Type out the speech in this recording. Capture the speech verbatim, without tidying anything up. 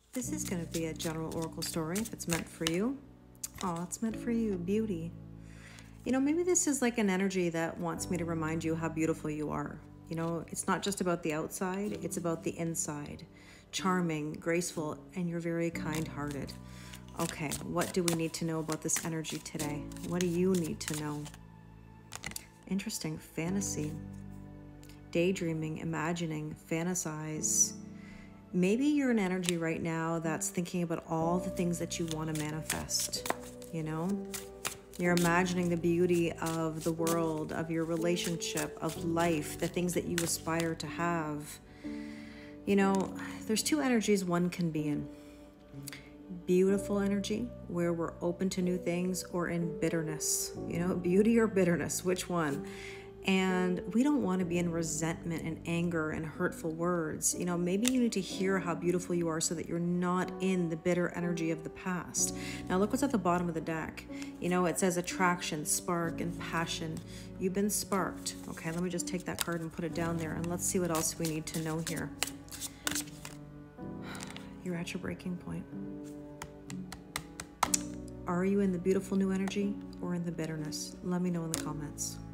This is going to be a general oracle story if it's meant for you. Oh, it's meant for you. Beauty. You know, maybe this is like an energy that wants me to remind you how beautiful you are. You know, it's not just about the outside, it's about the inside. Charming, graceful, and you're very kind-hearted. Okay, what do we need to know about this energy today? What do you need to know? Interesting. Fantasy. Daydreaming, imagining, fantasize. Maybe you're an energy right now that's thinking about all the things that you want to manifest, you know? You're imagining the beauty of the world, of your relationship, of life, the things that you aspire to have. You know, there's two energies one can be in. Beautiful energy, where we're open to new things, or in bitterness. You know, beauty or bitterness, which one? And we don't want to be in resentment and anger and hurtful words. You know, maybe you need to hear how beautiful you are so that you're not in the bitter energy of the past. Now look what's at the bottom of the deck. You know, it says attraction, spark, and passion. You've been sparked. Okay, let me just take that card and put it down there, and let's see what else we need to know here. You're at your breaking point. Are you in the beautiful new energy or in the bitterness? Let me know in the comments.